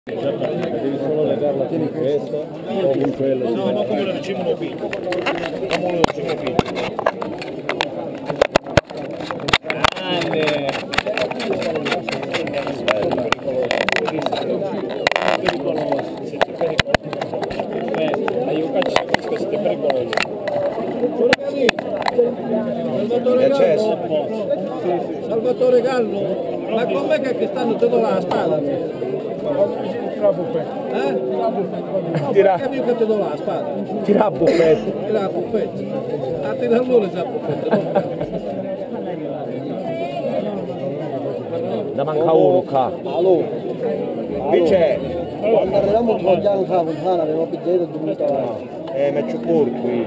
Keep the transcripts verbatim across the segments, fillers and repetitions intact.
Devi solo legarla con questo o con quello. No, ma come lo dicevano qui. Come lo dicevano qui. Grande. Pericoloso. Siete pericolosi. Eh, io caccio questo, siete pericolosi. Salvatore Gallo, Salvatore Gallo, ma com'è che quest'anno te do la spada? Eh? Tira. Che amico che te do la spada? Tira a buffetto. Tira a buffetto. A te da loro già a buffetto. Ne manca uno qua. Allora, Qui c'è. quando arriviamo un po' di anni fa, lontano, avevo pigliato dovuto avanti. Eh, metto pure qui.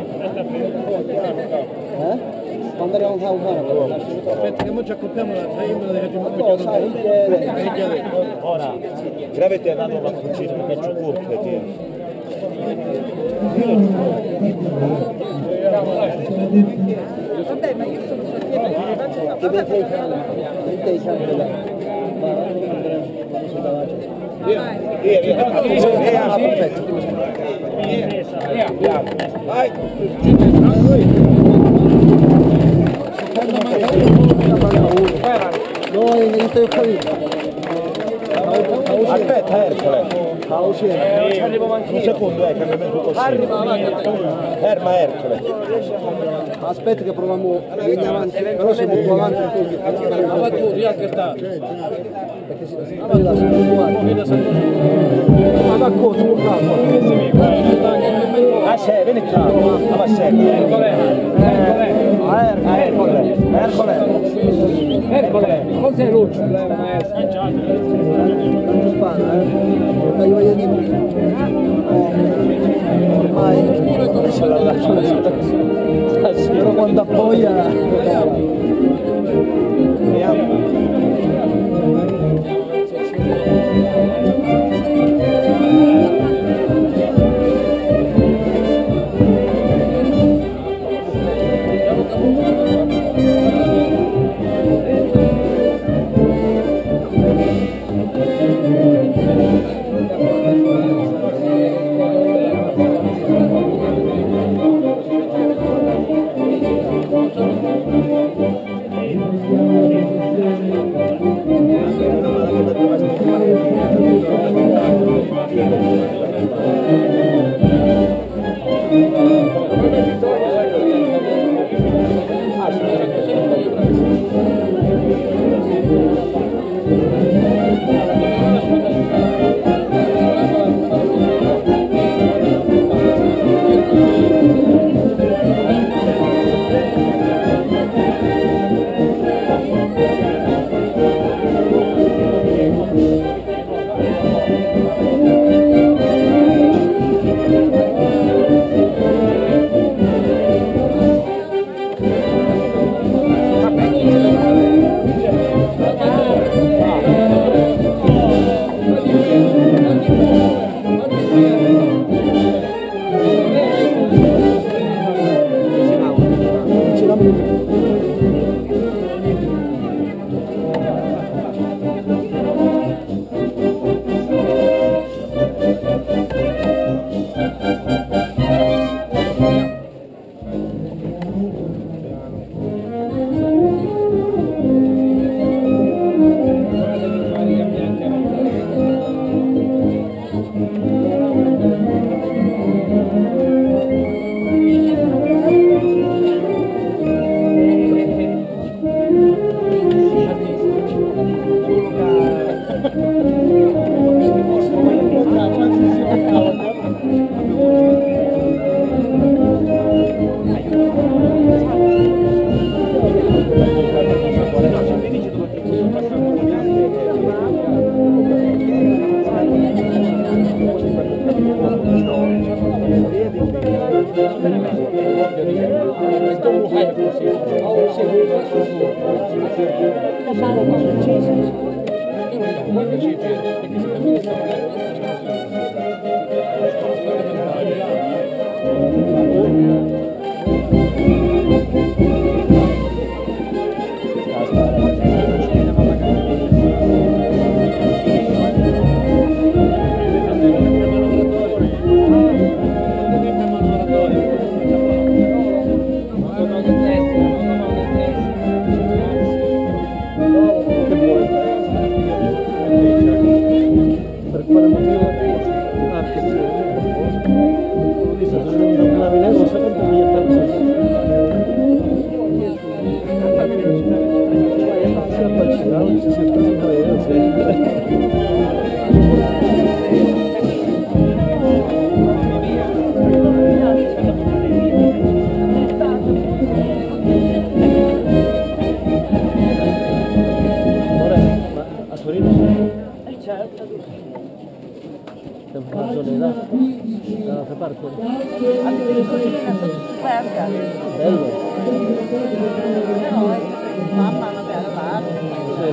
Eh? Quando arriviamo fa lontano, avevo lasciato. Aspetta che mo ci accoppiamo la femmina che ci No, mettiamo sai, il chiede. Ora, se avete dato la cucina, ne metto pure qui. Vabbè, ma io sono stata Che mi sei cane? Mi sei cane là. Via, via, via, perfetto. Vai. No, non ti ho capito. Aspetta, Ercole. Ci arrivo anche un secondo, eh, che mi metto così. Ferma, Ercole. Aspetta che proviamo a venire avanti, però se molto avanti Ma tu, via che sta. perché si vede la ma va cosa, un capo. Ah, c'è, vieni qua. Ah, ma c'è. Ercole. Ercole. Ercole. Ercole. Ercole. Cos'è Lucio? Non spara, eh. Dai, voglio dire. Ormai ce la lascio. Però quando appoggia. sempre una zona là, dall'altra parte. Anche le cucine sono superbe. Bello. Però è mamma una bella parte. Sì.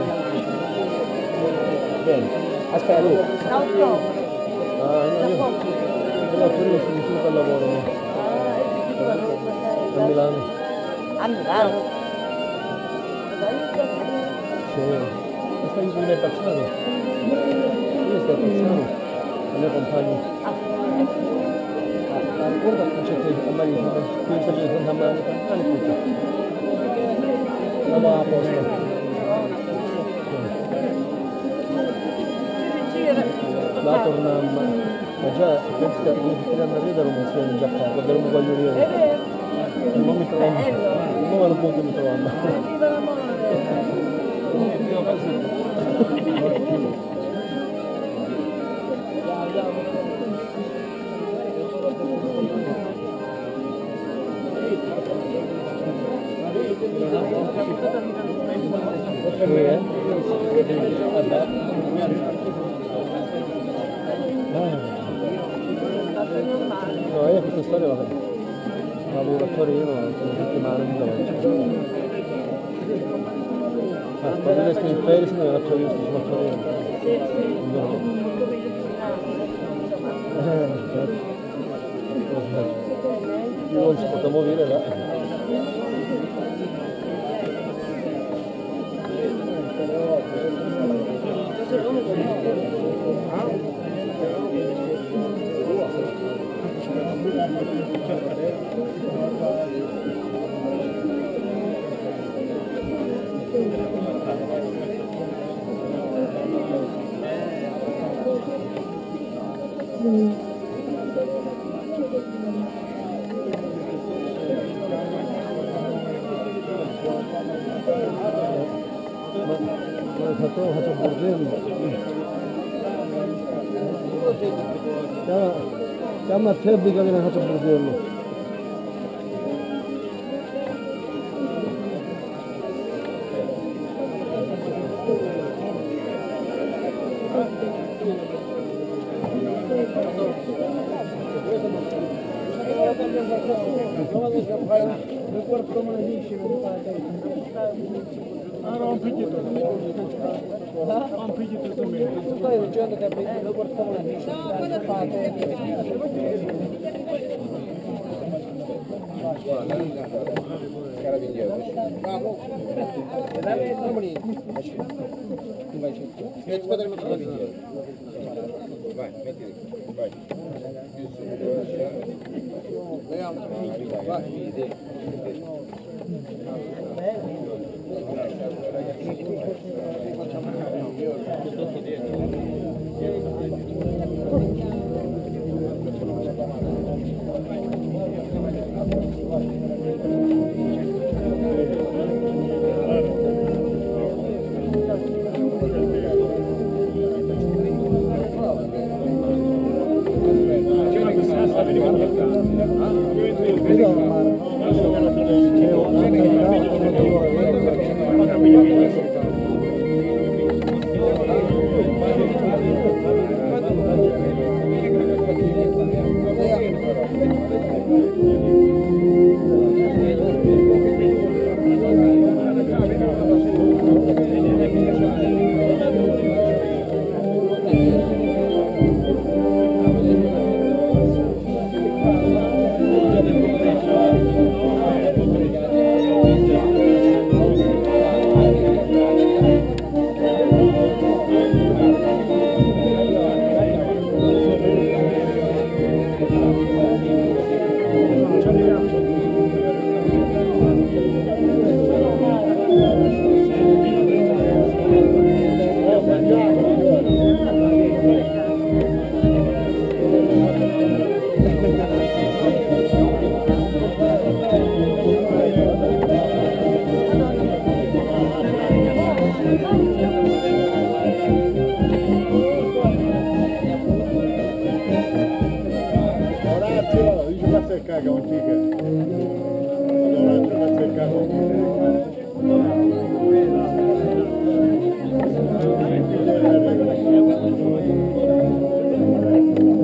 Bene, aspetta lui. Da ottobre. Ah, no, io, io a Torino sono vissuto al lavoro, no? Ah, e che tu A Milano. A Milano? Sì. E stai con me a Pazzano? Io sto a Pazzano, la mia compagna. La ricorda che c'è qui a Marino, qui in Santa Santa Monica, la ricorda. La va a posto. La tornammo, ma già penso che iniziando a ridere un po' già fa, quando ero un po' io. È vero. Non mi trovavo, non ero poco mi trovavo. Viva l'amore. No, io questa storia vabbè. Lavoro a Torino, sono settimane di lavoro. Ah, quando esco in ferie se non faccio io, sono a Torino. No. Eh, certo. Io non ci posso muovere là. Faccio un bordello. Chiama, chiama a Tebbi che viene faccio un bordello. Ah, rompiti tutto. Rompiti tutto meglio. Tu stai dicendo che lo portiamo la bici. No, cosa fate? Carabinieri. Bravo. Dai, domani. Metti squadra di carabinieri. Vai, metti. Vai. Vediamo. Vai. Thank you.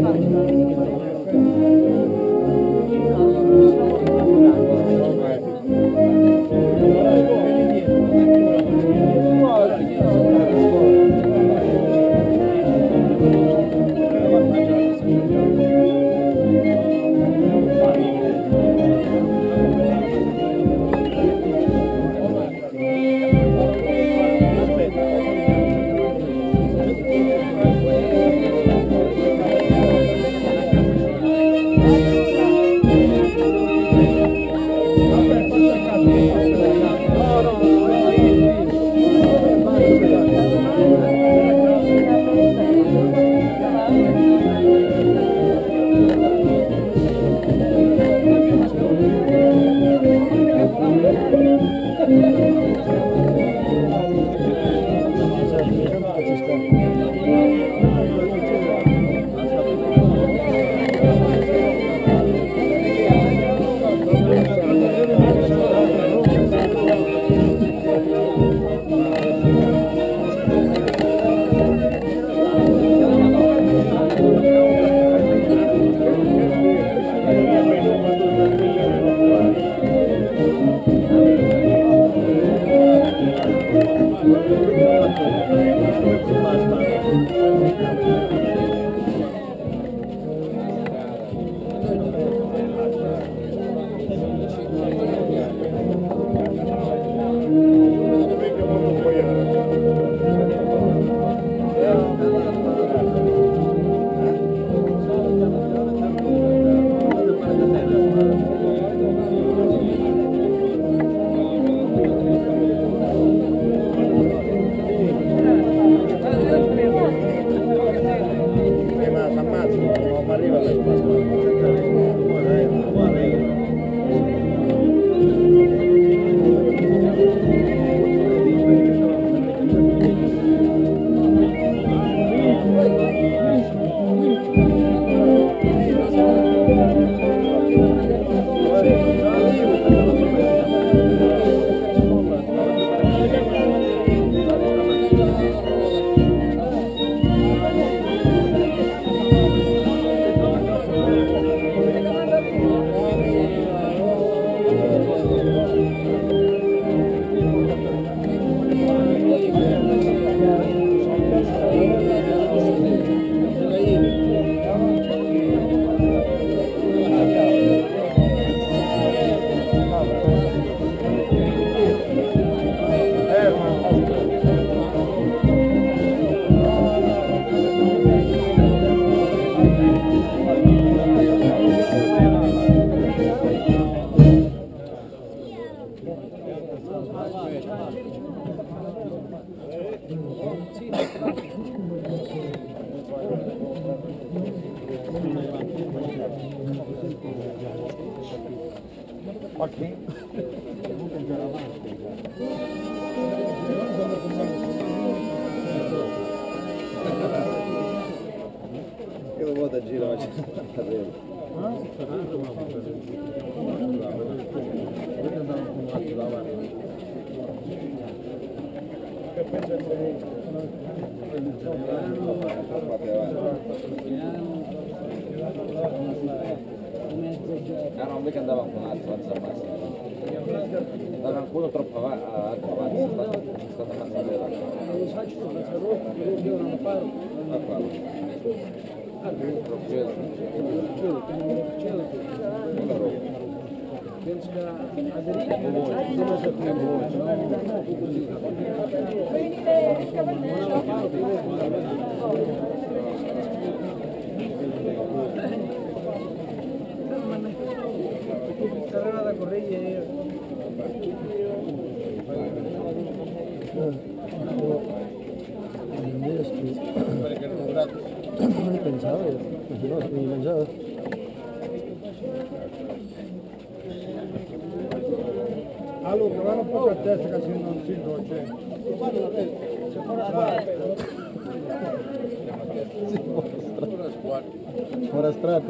Io lo vuoto a giro, ma c'è Ah no, invece andava un po' alto, alza al massimo. Andava ancora troppo avanti, alto avanti, è stato ammazzato da qua. Troppo cielo. sarà da correggere. Non ne pensavo, così no, mi mangiavo. Allora, guarda un po' a testa che se non si dolce. Ora strata.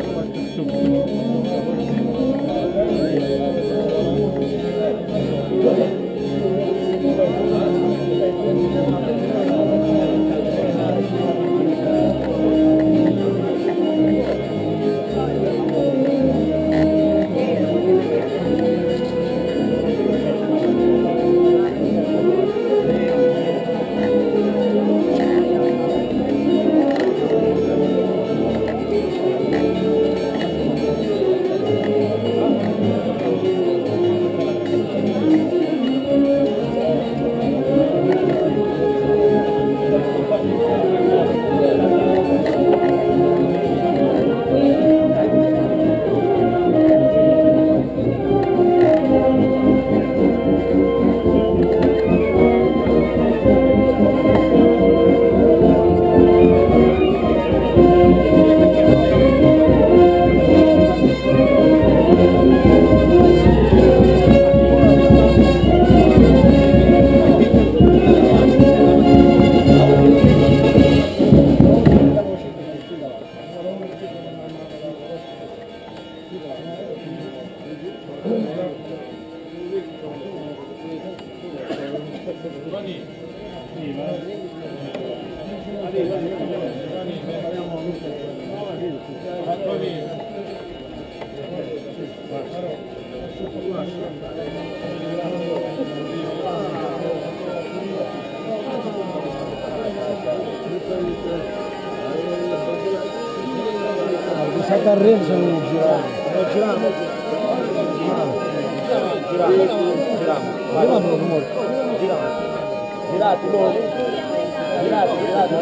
Questa carriera sono girati. Giriamo. Giriamo. Giriamo rumore. Girati voi. Girati, girati.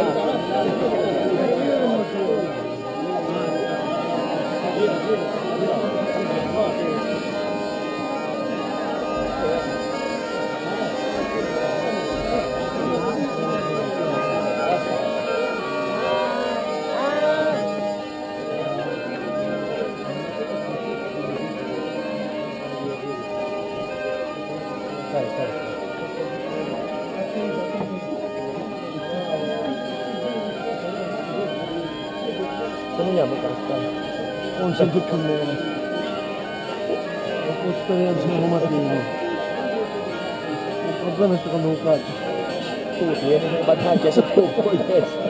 Comuniamo casta. Non sento più meno. Ho esperienza come mattino. Il problema è che quando un calcio. Tu tieni le battaglie sotto un po' di testa.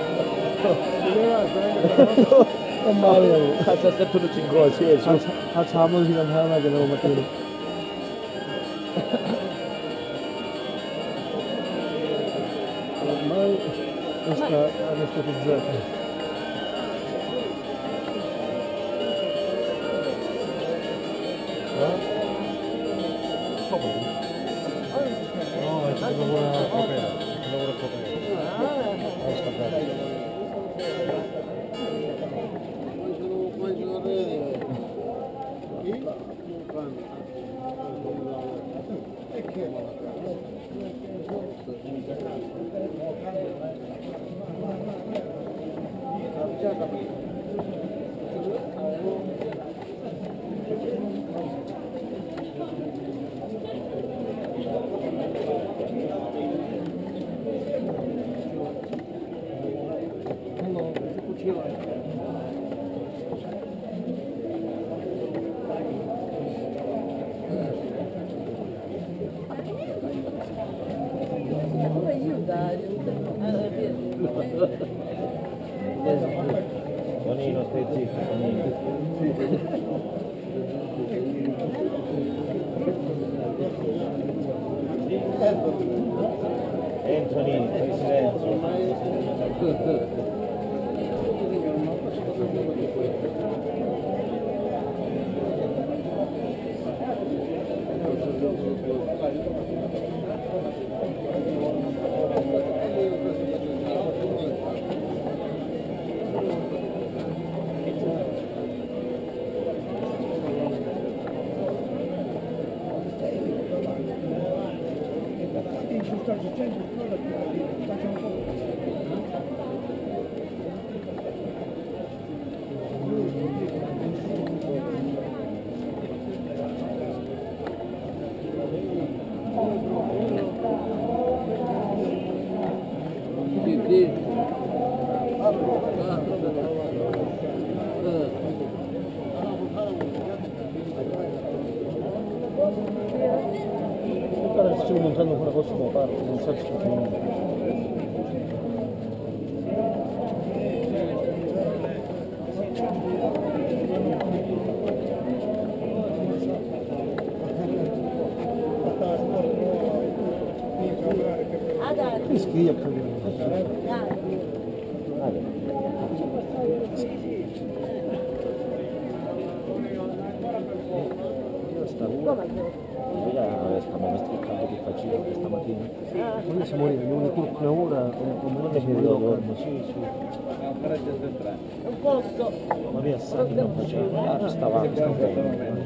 Non male. Cazzo, se tu non ci incosi, Facciamo così cantare che devo mattino. Ormai questa è anestetizzata. No, è stato una copera, un lavoro copera. Ho scappato. Tonino, stai zitto, Tonino. Anthony, fai silenzio. stiamo montando quella cosa come parte, non so se che schia Stiamo mestricando di facile questa mattina. Quando si moriva, in una ora, come non si moriva, sì, sì. Non posso. Ma via, sangue non faceva. Ah, stava stampando.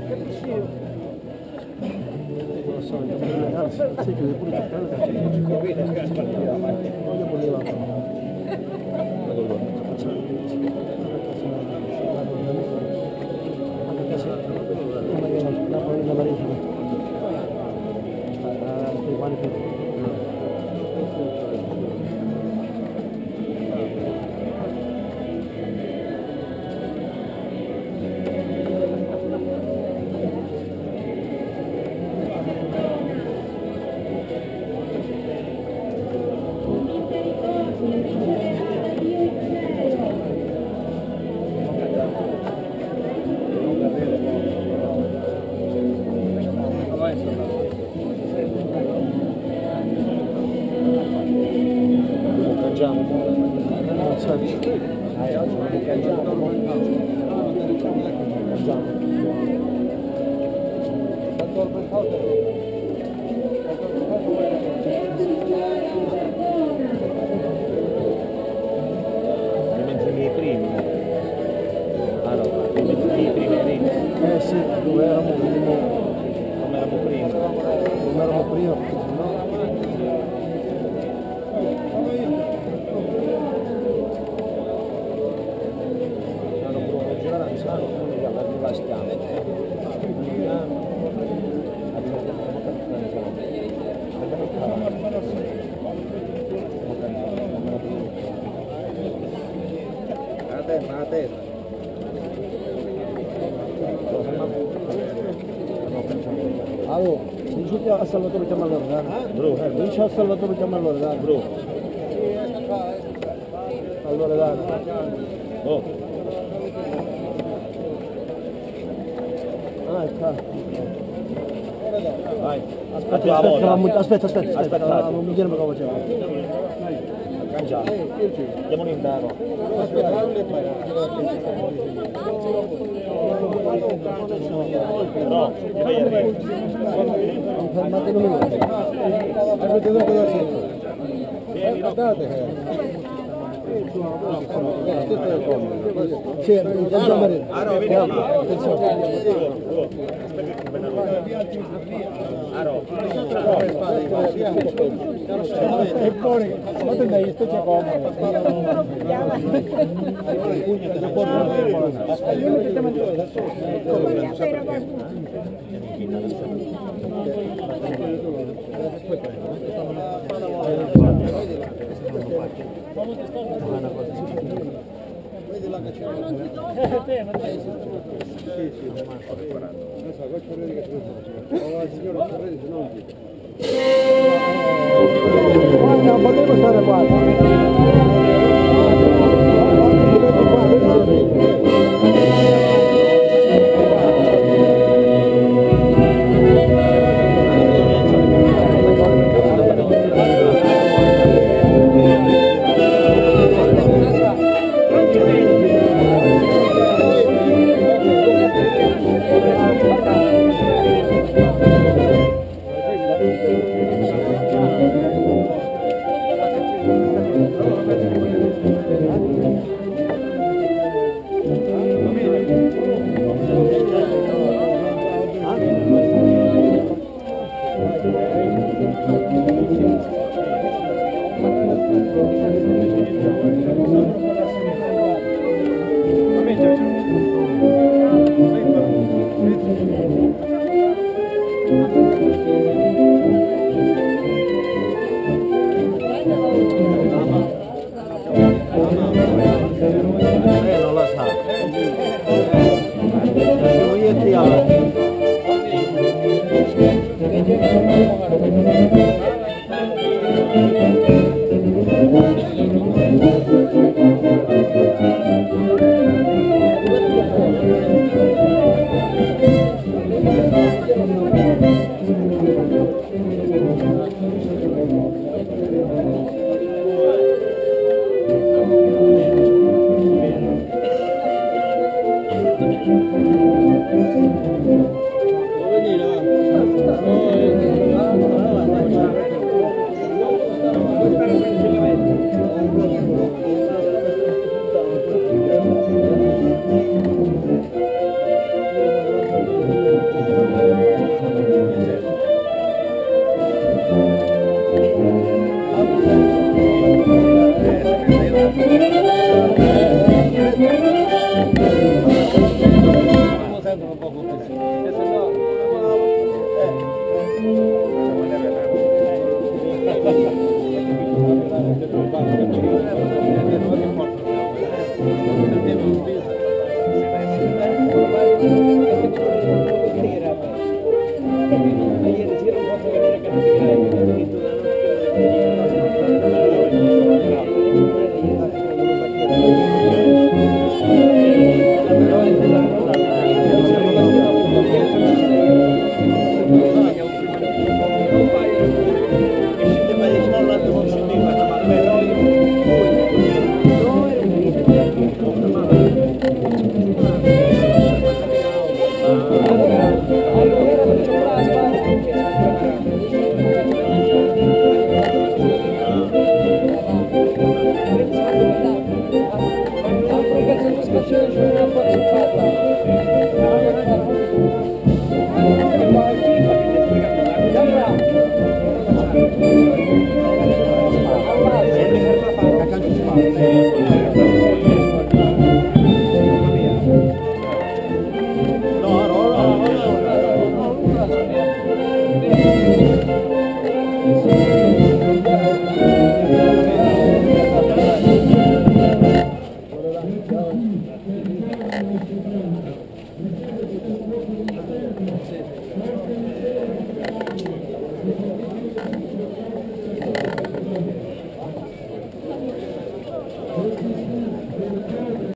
Non lo so, anzi, sai che pure per casa non voleva. Eh sì, dove eravamo prima, come eravamo prima, come eravamo prima, no? Hanno provato a girare a Milano, come che arriva a Stiamo. A terra, a terra. Allora, dici a Salvatore chiama l'organo? Bro, dici a Salvatore chiama l'organo? Bro. Allora dai. Oh. Ah, ecco. Vai, Aspetta, aspetta, aspetta, aspetta, aspetta, non mi dire come facciamo. Cangiamo. Andiamo in No, vai a re. Fermate un minuto. Avete detto da Vieni, no. Sì, non marino. Aro, vieni. Aro. E poi, guarda dai, sto c'è comodo. Guarda, volevo stare qua. Io ti amo. Thank you.